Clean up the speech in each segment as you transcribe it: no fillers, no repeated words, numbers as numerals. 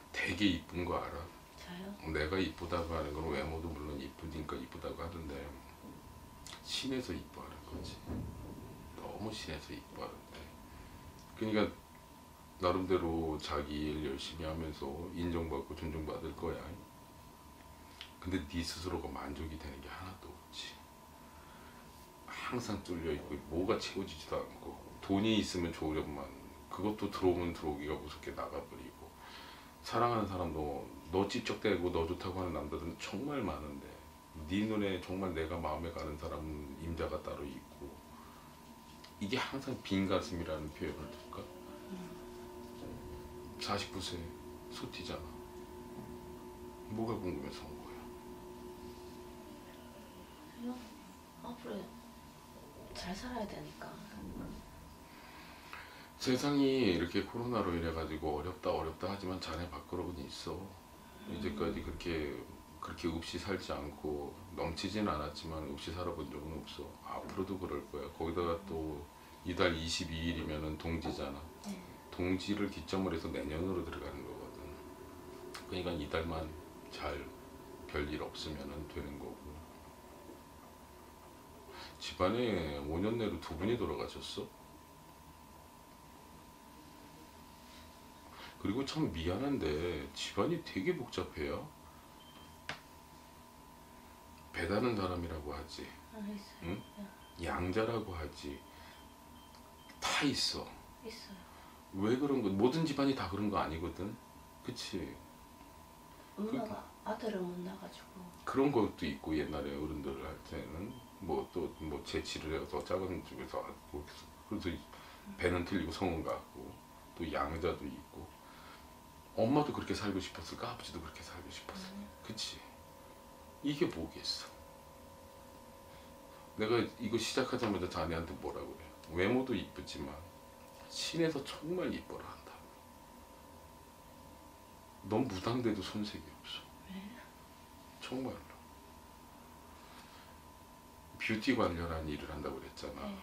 되게 이쁜 거 알아? 저요? 내가 이쁘다고 하는 건 외모도 물론 이쁘니까 이쁘다고 하는데 신에서 이뻐하는 거지. 너무 신에서 이뻐하는데. 그러니까 나름대로 자기 일 열심히 하면서 인정받고 존중받을 거야. 근데 네 스스로가 만족이 되는 게 하나도 없지. 항상 뚫려 있고 뭐가 채워지지도 않고 돈이 있으면 좋으련만 그것도 들어오면 들어오기가 무섭게 나가버리고 사랑하는 사람도 너 찝쩍대고 너 좋다고 하는 남자들은 정말 많은데 네 눈에 정말 내가 마음에 가는 사람은 임자가 따로 있고 이게 항상 빈 가슴이라는 표현을 둘까? 49세 소티잖아. 뭐가 궁금해서 온 거야? 저요? 앞으로 잘 살아야 되니까. 세상이 이렇게 코로나로 인해 가지고 어렵다 하지만 자네 밖으로는 있어. 이제까지 그렇게 없이 살지 않고 넘치진 않았지만 없이 살아본 적은 없어. 앞으로도 그럴 거야. 거기다가 또 이달 22일이면은 동지잖아. 네. 동지를 기점으로 해서 내년으로 들어가는 거거든. 그러니까 이달만 잘 별일 없으면 되는 거고. 집안에 5년 내로 2분이 돌아가셨어. 그리고 참 미안한데 집안이 되게 복잡해요. 배다는 사람이라고 하지. 있어요. 응? 네. 양자라고 하지. 다 있어. 있어요. 왜 그런 거? 모든 집안이 다 그런 거 아니거든. 그치? 엄마가 아들을 못 낳아가지고. 그런 것도 있고 옛날에 어른들 할 때는 뭐 또 뭐 재치를 해서 작은 집에서 그래서 배는 틀리고 성은 같고 또 양자도 있고 엄마도 그렇게 살고 싶었을까? 아버지도 그렇게 살고 싶었을까? 그치? 이게 뭐겠어? 내가 이거 시작하자마자 자네한테 뭐라 그래? 외모도 이쁘지만 신에서 정말 이뻐라 한다. 넌 무당돼도 손색이 없어. 왜? 정말로. 뷰티 관련한 일을 한다고 그랬잖아. 네.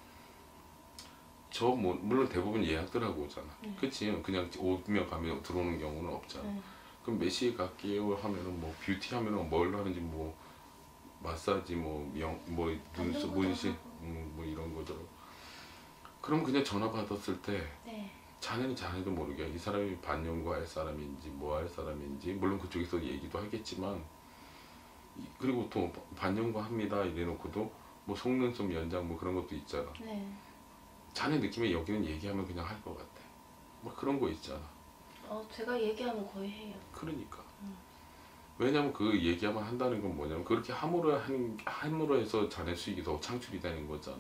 물론 대부분 예약들 하고 오잖아. 네. 그치? 그냥 오면 가면 들어오는 경우는 없잖아. 네. 그럼 몇 시에 갈게요 하면은 뭐 뷰티 하면은 뭘 하는지 뭐 마사지 뭐 눈썹 문신 뭐 이런 거죠. 그럼 그냥 전화 받았을 때 네. 자네는 자네도 모르게 이 사람이 반영구 할 사람인지 뭐 할 사람인지 물론 그쪽에서 얘기도 하겠지만 그리고 또 반영구 합니다 이래놓고도 뭐 속눈썹 연장 뭐 그런 것도 있잖아. 네. 자네 느낌에 여기는 얘기하면 그냥 할 것 같아. 막 그런 거 있잖아. 제가 얘기하면 거의 해요. 그러니까. 왜냐면 그 얘기하면 한다는 건 뭐냐면 그렇게 함으로 해서 자네 수익이 더 창출이 되는 거잖아.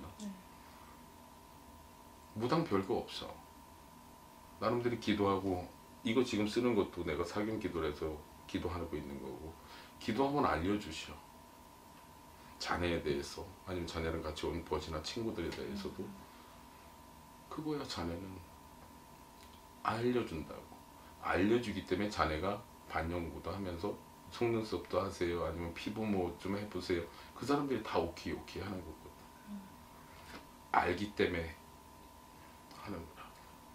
무당 별거 없어. 나름대로 기도하고 이거 지금 쓰는 것도 내가 사경 기도를 해서 기도하고 있는 거고 기도하면 알려주셔. 자네에 대해서 아니면 자네랑 같이 온 버지나 친구들에 대해서도 그거야. 자네는 알려준다고. 알려주기 때문에 자네가 반영구도 하면서 속눈썹도 하세요 아니면 피부 뭐 좀 해보세요. 그 사람들이 다 오케이 하는 거거든. 알기 때문에 하는 거라.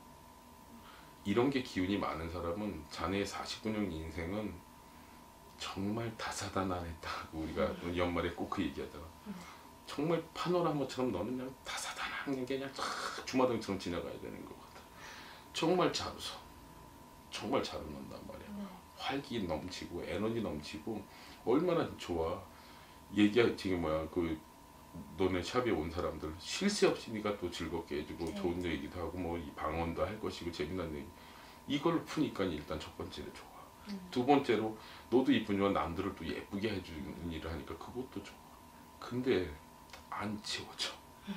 이런 게 기운이 많은 사람은 자네의 49년 인생은 정말 다사다난했다고 우리가 연말에 꼭 그 얘기하잖아. 정말 파노라마처럼 너는 그냥 다사다난한 게 그냥 쫙 주마등처럼 지나가야 되는 것 같아. 정말 잘 웃어. 정말 잘 웃는단 말이야. 활기 넘치고 에너지 넘치고 얼마나 좋아. 지금 너네 샵에 온 사람들 쉴 새 없이 니가 또 즐겁게 해주고 좋은 얘기도 하고 뭐 방언도 할 것이고 재미난 얘기 이걸 푸니까 일단 첫 번째로 좋아. 두 번째로 너도 이쁘지만 남들을 또 예쁘게 해주는 일을 하니까 그것도 좋아. 근데 안 채워져.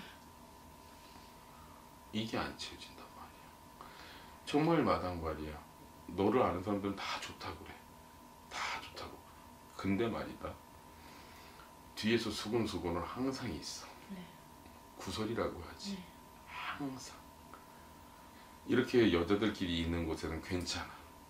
이게 안 채워진단 말이야. 정말 마당발이야. 너를 아는 사람들은 다 좋다고 그래. 다 좋다고. 근데 말이다. 뒤에서 수근수근은 항상 있어. 구설이라고 하지. 항상. 이렇게 여자들끼리 있는 곳에는 괜찮아.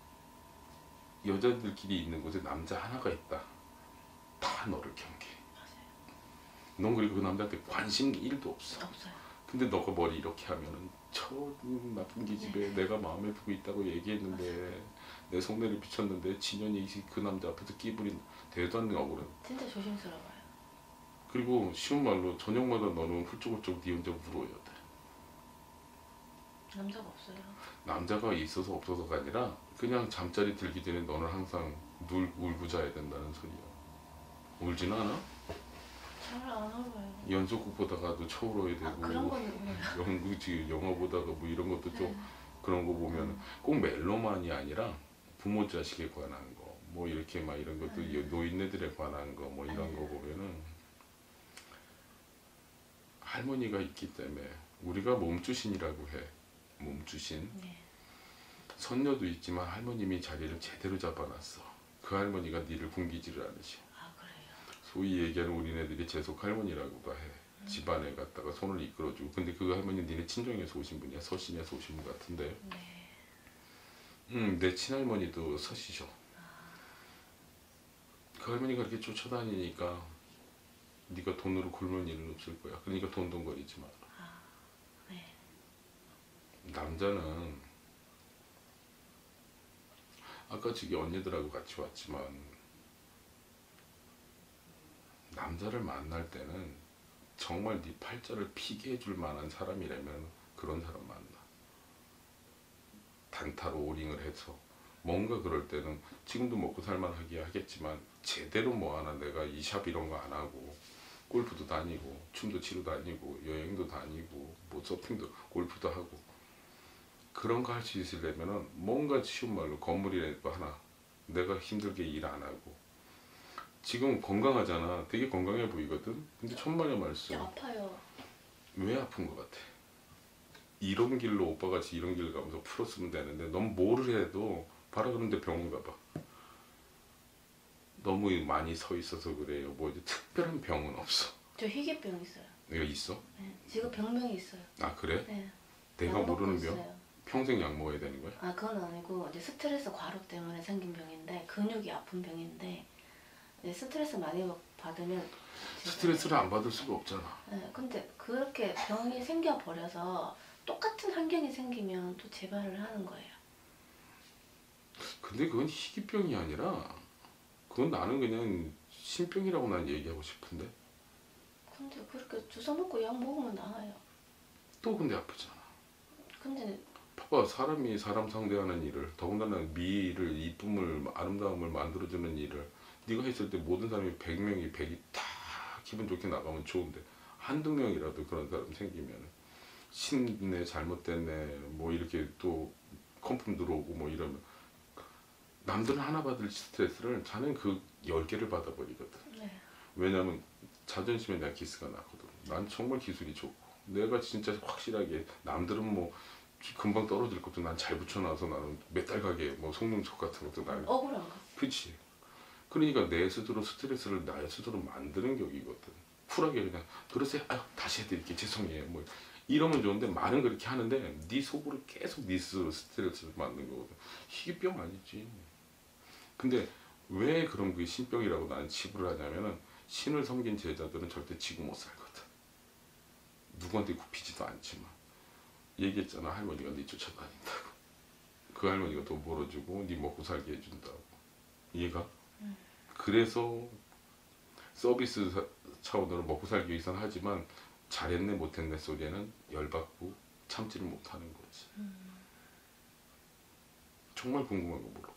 여자들끼리 있는 곳에 남자 하나가 있다. 다 너를 경계해. 넌 그리고 그 남자한테 관심 1도 없어. 없어요. 근데 너가 머리 이렇게 하면은 저 나쁜 기집애 내가 마음에 두고 있다고 얘기했는데 내 속내를 비쳤는데 진현이 그 남자 앞에서 끼부린 대도 않는 억울해. 진짜 조심스러워요. 그리고 쉬운 말로 저녁마다 너는 훌쩍훌쩍 네 혼자 울어야 돼. 남자가 없어요. 남자가 있어서 없어서가 아니라 그냥 잠자리 들기 전에 너는 항상 울고 자야 된다는 소리야. 울지는 않아? 잘 안 울어요. 연속극 보다가도 쳐울어야 되고 그런 거는 울어요. 연극지 영화 보다가 뭐 이런 것도 좀 네. 그런 거 보면 꼭 멜로만이 아니라 부모 자식에 관한 거 뭐 이렇게 막 이런 것도 노인네들에 관한 거 뭐 이런 거 보면은 할머니가 있기 때문에 우리가 몸주신이라고 해. 몸주신. 네. 선녀도 있지만 할머님이 자리를 제대로 잡아놨어. 그 할머니가 니를 굶기지를 않으셔. 아 그래요. 소위 얘기하는 우리네들이 재속 할머니라고도 해. 집안에 갔다가 손을 이끌어주고. 근데 그 할머니는 니네 친정에서 오신 분이야. 서신에서 오신 분 같은데. 네. 내 친할머니도 서시셔. 그 할머니가 이렇게 쫓아다니니까 네가 돈으로 굶을 일은 없을 거야. 그러니까 돈돈거리지 마. 아 네. 남자는 아까 저기 언니들하고 같이 왔지만 남자를 만날 때는 정말 네 팔자를 피게 해줄 만한 사람이라면 그런 사람 만나. 단타로 오링을 해서 뭔가 그럴 때는 지금도 먹고 살만하게 하겠지만 제대로 뭐 하나 내가 이 샵 이런 거 안 하고 골프도 다니고 춤도 치러 다니고 여행도 다니고 뭐 서핑도 골프도 하고 그런 거 할 수 있으려면은 뭔가 쉬운 말로 건물이라도 하나 내가 힘들게 일 안 하고 지금 건강하잖아. 되게 건강해 보이거든. 근데 천만의 말씀 아파요. 왜 아픈 것 같아? 이런 길로 오빠같이 이런 길 가면서 풀었으면 되는데 너무 뭐를 해도 봐라 그런데 병원 가봐. 너무 많이 서 있어서 그래요. 뭐 이제 특별한 병은 없어. 저 희귀병 있어요. 내가 있어? 네. 지금 병명이 있어요. 아 그래? 네. 내가 약 먹고 모르는 병? 있어요. 평생 약 먹어야 되는 거야? 아 그건 아니고 이제 스트레스 과로 때문에 생긴 병인데 근육이 아픈 병인데 이제 스트레스 많이 받으면 제가 스트레스를 안 받을 수가 없잖아. 네, 근데 그렇게 병이 생겨 버려서 똑같은 환경이 생기면 또 재발을 하는 거예요. 근데 그건 희귀병이 아니라 그건 나는 그냥 신병이라고 난 얘기하고 싶은데 근데 그렇게 주사 먹고 약 먹으면 나아요. 또 근데 아프잖아. 근데 봐봐 사람이 사람 상대하는 일을 더군다나 미를 이쁨을 아름다움을 만들어주는 일을 네가 했을 때 모든 사람이 100명이 100이 다 기분 좋게 나가면 좋은데 한두 명이라도 그런 사람 생기면 신네 잘못됐네 뭐 이렇게 또 컴품 들어오고 뭐 이러면 남들은 하나 받을 스트레스를 자는 그 10개를 받아버리거든. 네. 왜냐면 자존심에 대한 기스가 나거든. 난 정말 기술이 좋고 내가 진짜 확실하게 남들은 뭐 금방 떨어질 것도 난 잘 붙여놔서 나는 몇 달 가게 뭐 속눈썹 같은 것도 나는 억울한 거. 그치. 그러니까 내 스스로 스트레스를 나의 스스로 만드는 격이거든. 쿨하게 그냥 그러세요. 아유 다시 해드릴게 죄송해요. 뭐 이러면 좋은데 말은 그렇게 하는데 네 속으로 계속 네 스스로 스트레스를 만드는 거거든. 희귀병 아니지. 근데 왜 그런 그 신병이라고 나는 치부를 하냐면은 신을 섬긴 제자들은 절대 지고 못 살거든. 누구한테 굽히지도 않지만 얘기했잖아. 할머니가 네 쫓아다닌다고. 그 할머니가 돈 벌어주고 네 먹고 살게 해준다고. 이해가? 그래서 서비스 차원으로 먹고 살기 위해서는 하지만 잘했네 못했네 소리에는 열받고 참지를 못하는 거지. 정말 궁금한 거 물어봐.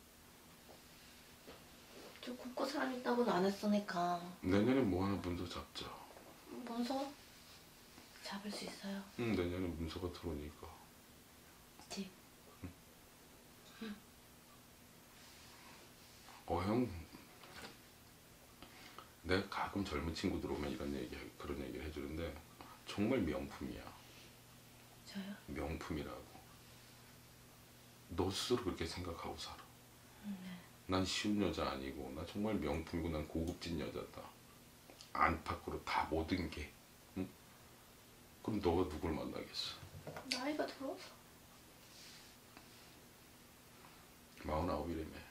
저 굽고 살겠다고는 안 했으니까 내년에 뭐 하나 문서 잡자. 문서 잡을 수 있어요. 응 내년에 문서가 들어오니까. 집. 형 내가 가끔 젊은 친구들 오면 이런 얘기 그런 얘기를 해주는데 정말 명품이야. 저요? 명품이라고. 너 스스로 그렇게 생각하고 살아. 난 쉬운 여자 아니고 나 정말 명품이고 난 고급진 여자다. 안팎으로 다 모든 게. 응? 그럼 너가 누굴 만나겠어? 나이가 들어서. 49이라며.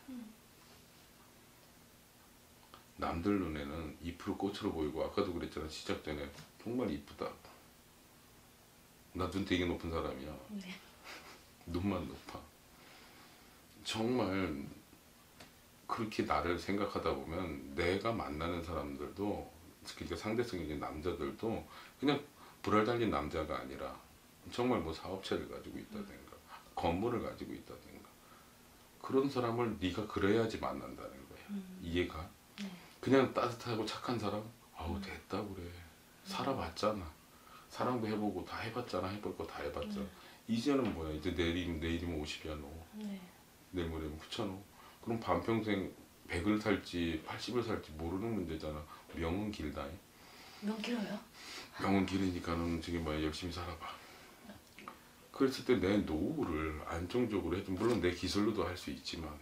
남들 눈에는 잎으로 꽃으로 보이고 아까도 그랬잖아 시작 전에 정말 이쁘다고. 나 눈 되게 높은 사람이야. 네. 눈만 높아. 정말 그렇게 나를 생각하다 보면 내가 만나는 사람들도, 그러니까 상대성이 있는 남자들도 그냥 불알 달린 남자가 아니라 정말 뭐 사업체를 가지고 있다든가 건물을 가지고 있다든가 그런 사람을 네가 그래야지 만난다는 거야. 이해가? 네. 그냥 따뜻하고 착한 사람? 아우 됐다 그래. 살아봤잖아. 사랑도 해보고 다 해봤잖아. 해볼 거 다 해봤잖아. 이제는 뭐야? 이제 내일이면 50이야 너. 네. 내일 모레면 9,000원. 그럼 반평생 100을 살지 80을 살지 모르는 문제잖아. 명은 길다. 몇 킬로요? 명은 길으니까는 지금 뭐 열심히 살아봐. 그랬을 때 내 노후를 안정적으로 해도, 물론 내 기술로도 할 수 있지만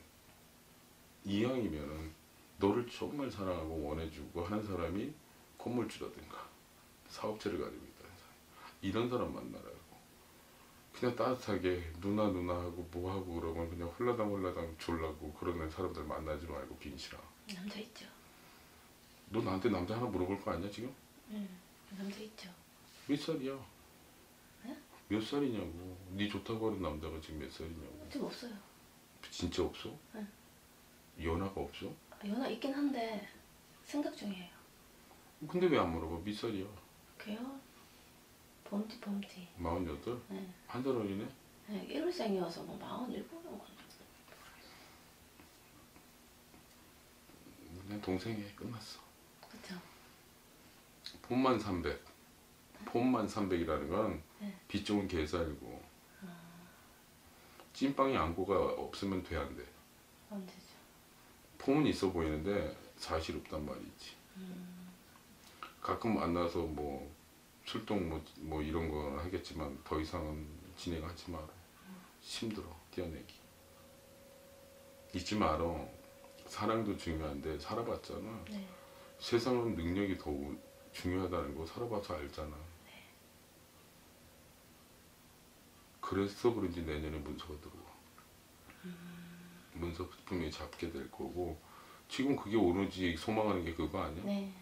이왕이면은 너를 정말 사랑하고 원해주고 하는 사람이 건물주라든가 사업체를 가지고 있다는 사람, 이런 사람 만나라고. 그냥 따뜻하게 누나 하고 뭐 하고 그러면 그냥 홀라당 졸라고 그러는 사람들 만나지 말고 빈실아. 남자 있죠. 너 나한테 남자 하나 물어볼 거 아니야 지금? 응. 남자 있죠. 몇 살이야? 네? 몇 살이냐고. 네 좋다고 하는 남자가 지금 몇 살이냐고. 지금 없어요. 진짜 없어? 네. 연하가 없어? 연하 있긴 한데 생각 중이에요. 근데 왜 안 물어봐? 몇 살이야? 그래요? 범띠. 48? 네. 한 살 어리네? 네. 1월생이어서 뭐 47은 그냥 동생이 끝났어. 그쵸. 봄만 300. 봄만 300이라는 건 네. 빚 좋은 개살고 찐빵이 안고가 없으면 돼 안 돼? 안 되죠. 폼은 있어 보이는데 사실 없단 말이지. 가끔 만나서 뭐 출동 뭐 이런 거 하겠지만 더 이상은 진행하지 마라. 힘들어 뛰어내기. 잊지 마라. 사랑도 중요한데 살아봤잖아. 네. 세상은 능력이 더 중요하다는 거 살아봐서 알잖아. 그래서 그런지 내년에 문서가 들어와. 문서 분명히 잡게 될 거고, 지금 그게 오로지 소망하는 게 그거 아니야? 네.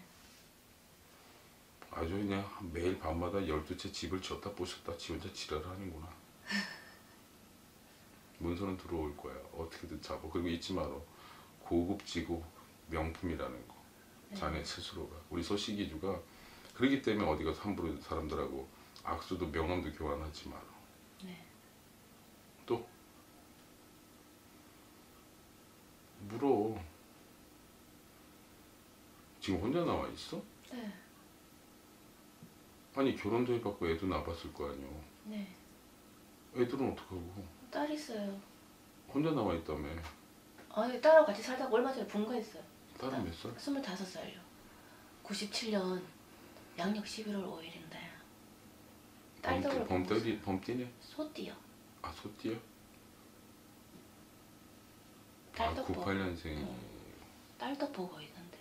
아주 그냥 매일 밤마다 12채 집을 졌다 부셨다 지 혼자 지랄하는구나. 문서는 들어올 거야. 어떻게든 잡아. 그리고 잊지 마라. 고급지고 명품이라는 거. 자네 스스로가. 우리 소시기주가 그러기 때문에 어디 가서 함부로 사람들하고 악수도 명함도 교환하지 마라. 네. 또 물어. 지금 혼자 나와 있어? 네. 아니 결혼도 해봤고 애도 낳아봤을 거 아니오. 네. 애들은 어떡하고. 딸 있어요. 혼자 나와 있다며. 아니 딸하고 같이 살다가 얼마 전에 분가했어요. 딸은 몇 살? 25살요. 97년 양력 11월 5일인데 딸덕을 범띠네? 소띠요. 아 소띠야? 아 딸덕 보고 98년생이. 딸도 보고 있는데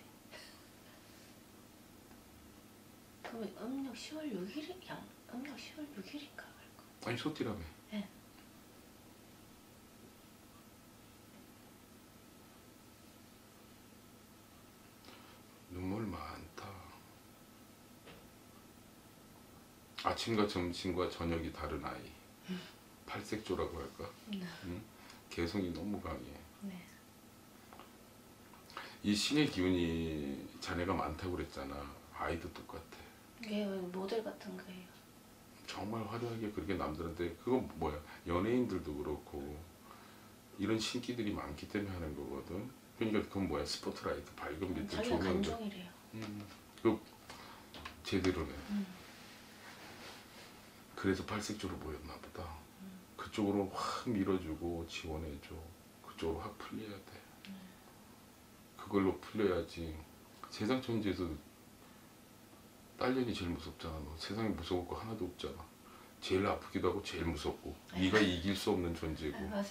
그러면 음력 10월 6일 음력 10월 6일인가 그럴까? 아니 소띠라며. 네. 눈물 많다. 아침과 점심과 저녁이 다른 아이. 팔색조라고 할까? 응? 개성이 너무 강해. 네. 이 신의 기운이 자네가 많다고 그랬잖아. 아이도 똑같아. 이게 모델 같은 거예요. 정말 화려하게 그렇게 남들한테, 그거 뭐야, 연예인들도 그렇고 이런 신기들이 많기 때문에 하는 거거든. 그러니까 그건 뭐야, 스포트라이트, 밝은 빛들, 자기가 조명들. 감정이래요. 그 제대로네. 그래서 팔색조로 보였나 보다. 그쪽으로 확 밀어주고 지원해줘. 그쪽으로 확 풀려야 돼. 그걸로 풀려야지. 세상 천지에서 딸년이 제일 무섭잖아. 너 세상에 무서울 거 하나도 없잖아. 제일 아프기도 하고 제일 무섭고 네가 이길 수 없는 존재고. 맞아요.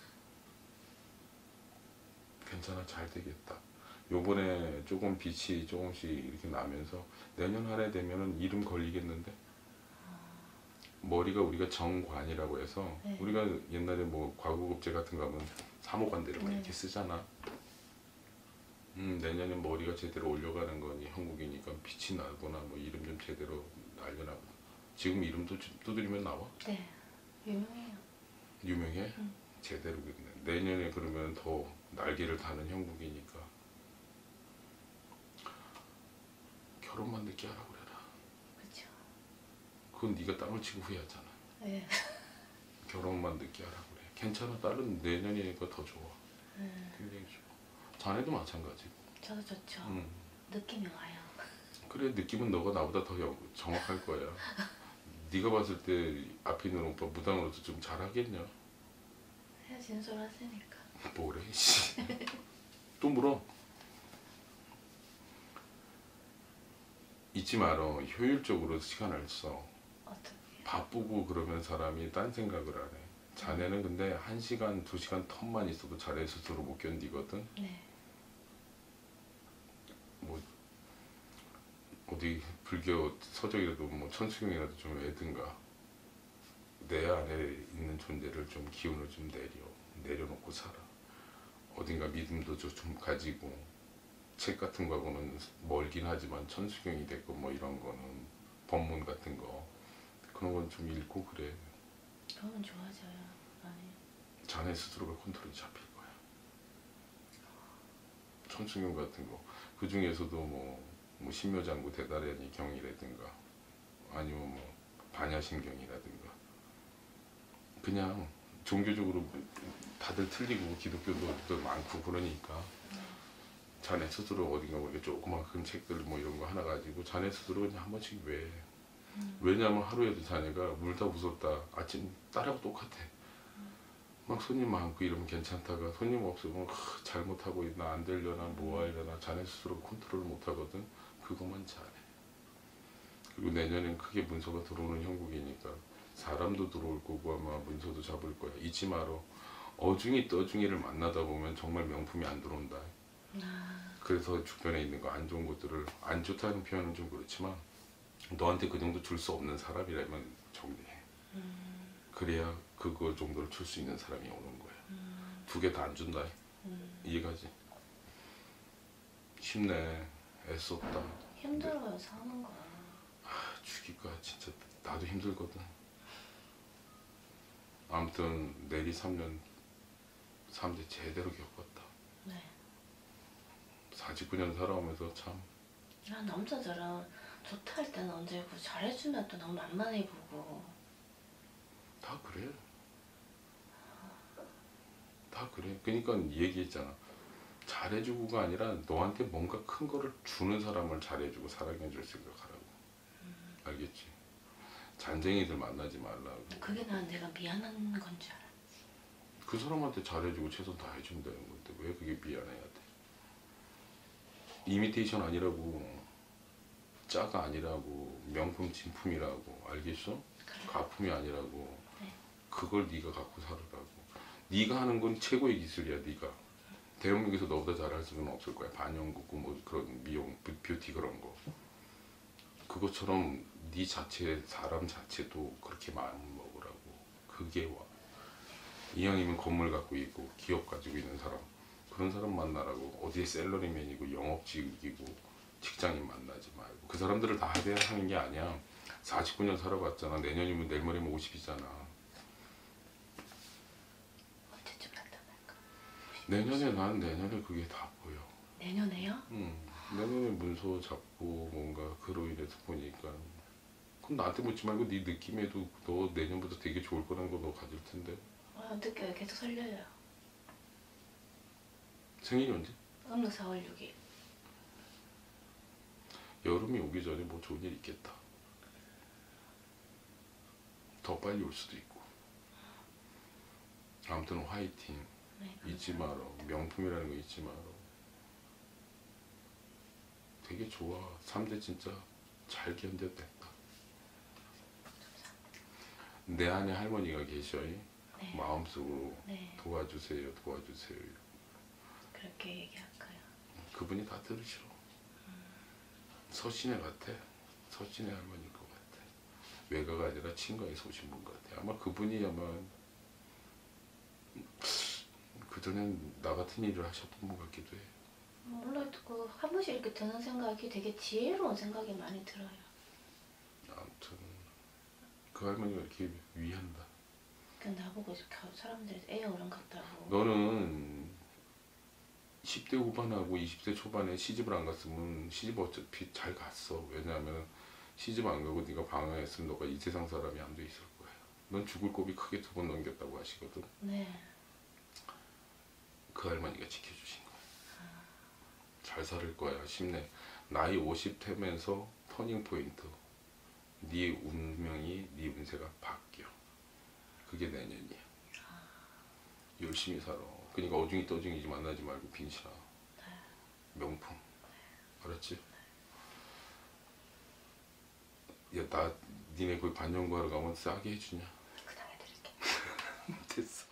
괜찮아, 잘 되겠다. 요번에 조금 빛이 조금씩 이렇게 나면서 내년 한 해 되면은 이름 걸리겠는데. 머리가 우리가 정관이라고 해서 네. 우리가 옛날에 뭐 과거급제 같은 거 하면 사모관대를 막 네. 이렇게 쓰잖아. 내년에 머리가 제대로 올려가는 거니 형국이니까 빛이 나거나 뭐 이름 좀 제대로 알려나 보다. 지금 이름도 두드리면 나와? 네, 유명해요. 유명해? 제대로겠네. 내년에 그러면 더 날개를 다는 형국이니까 결혼만 늦게 하라 그래라. 그렇죠. 그건 네가 땅을 치고 후회하잖아. 네. 결혼만 늦게 하라 그래. 괜찮아. 딸은 내년이니까 더 좋아. 굉장히 좋아. 자네도 마찬가지고. 저도 좋죠. 응. 느낌이 와요. 그래, 느낌은 너가 나보다 더 정확할 거야. 네가 봤을 때 앞에 있는 오빠 무당으로서 좀 잘하겠냐? 헤어진 소리 하시니까. 뭐래 씨. 또 물어. 잊지 마라. 효율적으로 시간을 써. 어떻게? 바쁘고 그러면 사람이 딴 생각을 안 해. 자네는 근데 1시간, 2시간 텀만 있어도 자네 스스로 못 견디거든. 네. 뭐 어디 불교 서적이라도 뭐 천수경이라도 좀 외든가 내 안에 있는 존재를 좀 기운을 좀 내려놓고 살아. 어딘가 믿음도 좀 가지고 책 같은 거하고는 멀긴 하지만 천수경이 됐고 뭐 이런 거는 법문 같은 거 그런 건 좀 읽고 그래. 그러면 좋아져요. 많이. 자네 스스로가 컨트롤이 잡힐 거야. 천수경 같은 거 그 중에서도 뭐 신묘장구 대다련이 경이라든가 아니면 뭐 반야신경이라든가 그냥 종교적으로 다들 틀리고 기독교도 또 많고 그러니까 자네 스스로 어딘가 모르게 조그마한 책들 뭐 이런 거 하나 가지고 자네 스스로 그냥 한 번씩 왜 왜냐면 하루에도 자네가 울다 웃었다 아침 딸하고 똑같아. 막 손님 많고 이러면 괜찮다가 손님 없으면 잘못하고 있나 안 되려나 뭐 하려나 자네 스스로 컨트롤을 못하거든. 그것만 잘해. 그리고 내년엔 크게 문서가 들어오는 형국이니까 사람도 들어올 거고 아마 문서도 잡을 거야. 잊지 마라. 어중이 떠중이를 만나다 보면 정말 명품이 안 들어온다. 그래서 주변에 있는 거 안 좋은 것들을 안 좋다는 표현은 좀 그렇지만 너한테 그 정도 줄 수 없는 사람이라면 정리해. 그래야 그거 정도를 줄 수 있는 사람이 오는 거야. 두 개 다 안 준다. 이해가지? 힘내. 애썼다. 힘들어요, 사는 거. 죽일 거야 진짜. 나도 힘들거든. 아무튼 내리 3년 3대 제대로 겪었다. 네. 49년 살아오면서 참 남자들은 좋다 할 때는 언제고 잘해주면 또 너무 만만해 보고. 다 그래. 다 그래. 그러니까 얘기했잖아. 잘해주고가 아니라 너한테 뭔가 큰 거를 주는 사람을 잘해주고 사랑해줄 생각하라고. 알겠지? 잔쟁이들 만나지 말라고. 그게 난 내가 미안한 건 줄 알아. 그 사람한테 잘해주고 최선 다 해준다는 건데 왜 그게 미안해야 돼? 이미테이션 아니라고. 짜가 아니라고. 명품 진품이라고. 알겠어? 그래. 가품이 아니라고. 네. 그걸 네가 갖고 살으라고. 네가 하는 건 최고의 기술이야. 네가 대한민국에서 너보다 잘할 수는 없을 거야. 반영국구 뭐 그런 미용 뷰티 그런 거. 그것처럼 네 자체 사람 자체도 그렇게 마음 먹으라고. 그게 와. 이왕이면 건물 갖고 있고 기업 가지고 있는 사람 그런 사람 만나라고. 어디에 셀러리맨이고 영업직이고 직장인 만나지 말고. 그 사람들을 다 하는 게 아니야. 49년 살아봤잖아. 내년이면 내일 모레면 50이잖아. 언제쯤 나타날까? 내년에 그게 다 보여. 내년에요? 내년에 문서 잡고 뭔가 그로 인해서 보니까 그럼 나한테 묻지 말고 네 느낌에도 너 내년부터 되게 좋을 거라는 거 너 가질 텐데. 느껴요. 계속 설려요. 생일이 언제? 음력 4월 6일. 여름이 오기 전에 뭐 좋은 일 있겠다. 더 빨리 올 수도 있고. 아무튼 화이팅. 네, 잊지 마라. 명품이라는 거 잊지 마라. 되게 좋아. 3대 진짜 잘 견뎌냈다. 내 안에 할머니가 계셔. 네. 마음속으로 네. 도와주세요. 도와주세요. 그렇게 얘기할까요? 그분이 다 들으셔. 서신의 같아. 서신의 할머니일 것 같아. 외가가 아니라 친가에서 오신 분 같아. 아마 그분이 아마 그전엔 나 같은 일을 하셨던 분 같기도 해. 몰라요. 한 번씩 이렇게 드는 생각이 되게 지혜로운 생각이 많이 들어요. 아무튼 그 할머니가 이렇게 위한다. 근데 나보고 이렇게 사람들이 애 어른 같다고. 너는 10대 후반하고 20대 초반에 시집을 안 갔으면 시집 어차피 잘 갔어. 왜냐하면 시집 안 가고 네가 방황했으면 너가 이 세상 사람이 안 돼 있을 거야. 넌 죽을 고비 크게 2번 넘겼다고 하시거든. 네. 그 할머니가 지켜주신 거야. 잘 살을 거야. 힘내. 나이 50 되면서 터닝 포인트. 네 운명이, 네 운세가 바뀌어. 그게 내년이야. 열심히 살아. 그러니까 어중이 떠중이지 만나지 말고 빈신아. 명품. 알았지? 야, 나 니네 거기 반영구 하러 가면 싸게 해주냐? 그 당해 드릴게. 됐어.